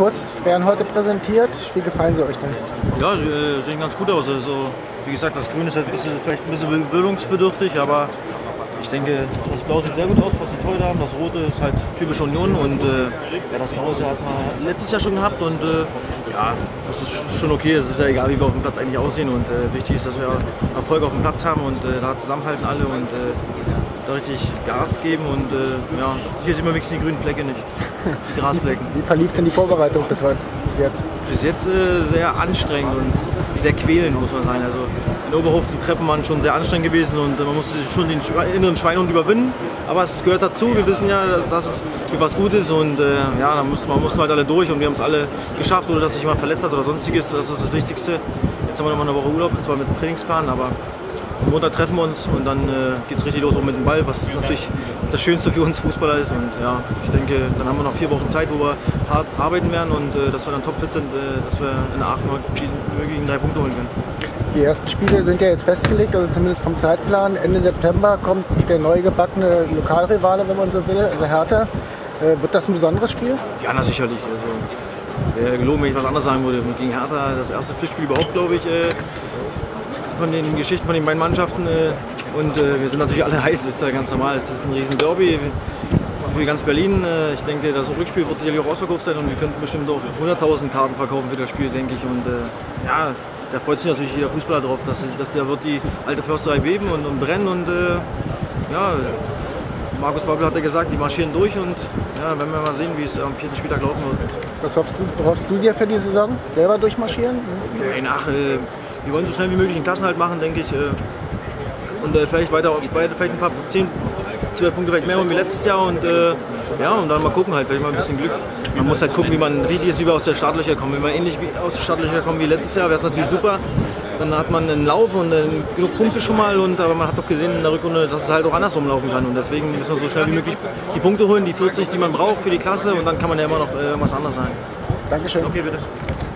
Trikots werden heute präsentiert. Wie gefallen sie euch denn? Ja, sie sehen ganz gut aus. Also, wie gesagt, das Grün ist halt vielleicht ein bisschen gewöhnungsbedürftig, aber ich denke, das Blau sieht sehr gut aus, was sie toll haben. Das Rote ist halt typisch Union und ja, das Graue hat man letztes Jahr schon gehabt und ja, das ist schon okay. Es ist ja egal, wie wir auf dem Platz eigentlich aussehen und wichtig ist, dass wir Erfolg auf dem Platz haben und da zusammenhalten alle und da richtig Gas geben und ja, hier sieht man wenigstens die grünen Flecke nicht, die Grasflecken. Wie verlief denn die Vorbereitung bis jetzt? Bis jetzt sehr anstrengend und sehr quälend, muss man sagen. Also in Oberhof die Treppen waren schon sehr anstrengend gewesen und man musste schon den inneren Schweinehund überwinden. Aber es gehört dazu. Wir wissen ja, dass es für was gut ist und ja, da mussten halt alle durch und wir haben es alle geschafft, ohne dass sich jemand verletzt hat oder sonstiges. Das ist das Wichtigste. Jetzt haben wir noch mal eine Woche Urlaub, und zwar mit dem Trainingsplan, aber am Montag treffen wir uns und dann geht es richtig los auch mit dem Ball, was natürlich das Schönste für uns Fußballer ist. Und ja, ich denke, dann haben wir noch 4 Wochen Zeit, wo wir hart arbeiten werden und dass wir dann topfit sind, dass wir in Aachen die möglichen 3 Punkte holen können. Die ersten Spiele sind ja jetzt festgelegt, also zumindest vom Zeitplan. Ende September kommt der neu gebackene Lokalrivale, wenn man so will, also Hertha. Wird das ein besonderes Spiel? Ja, na sicherlich. Also, wäre gelogen, wenn ich was anderes sagen würde. Gegen Hertha das erste Pflichtspiel überhaupt, glaube ich, von den Geschichten von den beiden Mannschaften. Und wir sind natürlich alle heiß, das ist ja ganz normal. Es ist ein riesen Derby für ganz Berlin. Ich denke, das Rückspiel wird sicherlich auch ausverkauft sein und wir könnten bestimmt auch 100.000 Karten verkaufen für das Spiel, denke ich. Und ja, da freut sich natürlich jeder Fußballer drauf, dass der wird die alte Försterei beben und brennen. Und ja, Markus Babbel hat ja gesagt, die marschieren durch und ja, werden wir mal sehen, wie es am 4. Spieltag laufen wird. Was hoffst du dir für die Saison? Selber durchmarschieren? Wir wollen so schnell wie möglich einen Klassenhalt machen, denke ich. Und vielleicht vielleicht ein paar 10, 12 Punkte vielleicht mehr wie letztes Jahr und ja, und dann mal gucken halt, vielleicht mal ein bisschen Glück. Man muss halt gucken, wie man richtig ist, wie wir aus der Startlöcher kommen. Wenn wir ähnlich aus der Startlöcher kommen wie letztes Jahr, wäre es natürlich super. Dann hat man einen Lauf und genug Punkte schon mal, aber man hat doch gesehen in der Rückrunde, dass es halt auch andersrum laufen kann. Und deswegen müssen wir so schnell wie möglich die Punkte holen, die 40, die man braucht für die Klasse und dann kann man ja immer noch was anderes sagen. Dankeschön. Okay, bitte.